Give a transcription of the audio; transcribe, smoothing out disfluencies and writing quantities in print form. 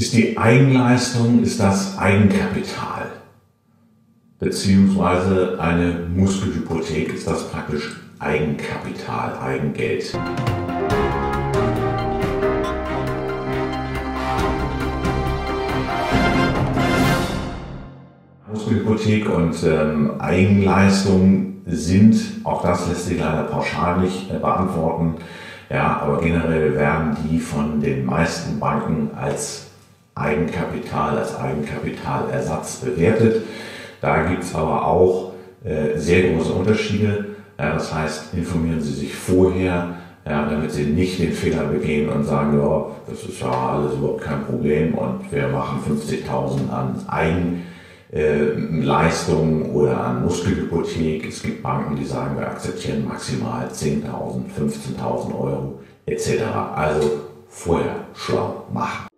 Ist die Eigenleistung, ist das Eigenkapital? Beziehungsweise eine Muskelhypothek, ist das praktisch Eigenkapital, Eigengeld? Muskelhypothek und Eigenleistung sind, auch das lässt sich leider pauschal nicht beantworten, ja, aber generell werden die von den meisten Banken als Eigenkapital, als Eigenkapitalersatz bewertet. Da gibt es aber auch sehr große Unterschiede. Ja, das heißt, informieren Sie sich vorher, ja, damit Sie nicht den Fehler begehen und sagen, ja, das ist ja alles überhaupt kein Problem und wir machen 50.000 an Eigenleistungen oder an Muskelhypothek. Es gibt Banken, die sagen, wir akzeptieren maximal 10.000, 15.000 Euro etc. Also vorher schlau machen.